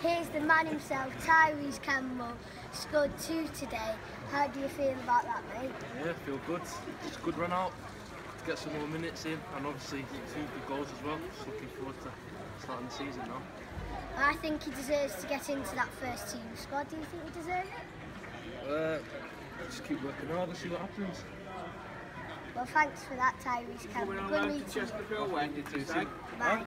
Here's the man himself, Tyrese Campbell, scored 2 today. How do you feel about that, mate? Yeah, I feel good. It's a good run out to get some more minutes in, and obviously 2 good goals as well. Just looking forward to starting the season now. I think he deserves to get into that first team squad. Do you think he deserves it? Just keep working hard and see what happens. Well, thanks for that, Tyrese Campbell. Good meeting you. Bye.